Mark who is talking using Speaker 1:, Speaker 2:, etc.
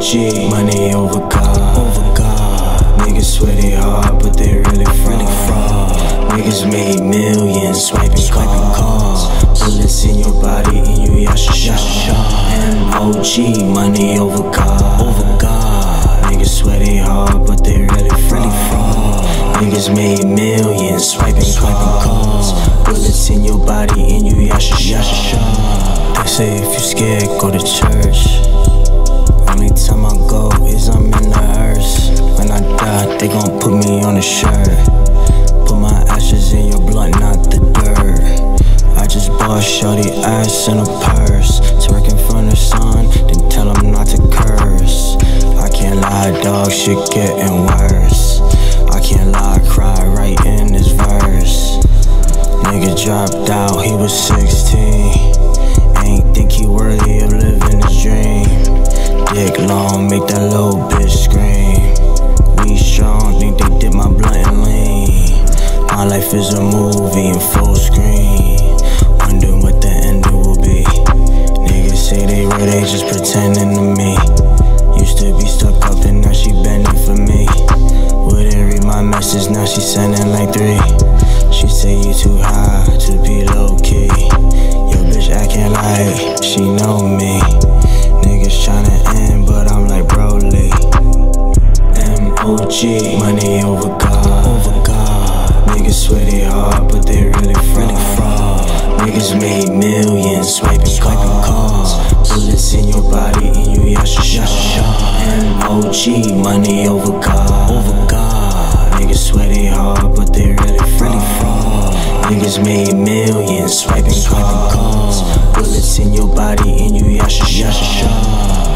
Speaker 1: MOG, money over God. Niggas swear they hard, but they really fraud. Niggas made millions, swiping cars. Bullets in your body and you yasha. MOG, money over God. Niggas swear they hard, but they really fraud. Niggas made millions, swiping cars. Bullets in your body and you yasha. They say if you scared, go to church. Only time I go is I'm in the hearse. When I die, they gon' put me on a shirt. Put my ashes in your blunt, not the dirt. I just bought shorty ass in a purse. Twerk in front of son, then tell him not to curse. I can't lie, dog, shit getting worse. I can't lie, cry right in this verse. Nigga dropped out, he was 16. Ain't think he worthy of living his dream. Dick long, make that little bitch scream. We strong, think they dip my blunt and lean. My life is a movie in full screen. Wondering what the ending will be. Niggas say they real, they just pretending to me. Used to be stuck up and now she bending for me. Wouldn't read my message, now she sending like 3. She say you too high to be low key. Yo bitch acting like she know me. Niggas tryna end, but I'm like Broly. MOG, money over God. Niggas swear they hard, but they really fraud. Niggas made millions, swiping cars. Bullets in your body and you yasha. MOG, money over God. Niggas swear they hard, but they really fraud. Niggas made millions, swiping cars. Bullets in your body and you yasha.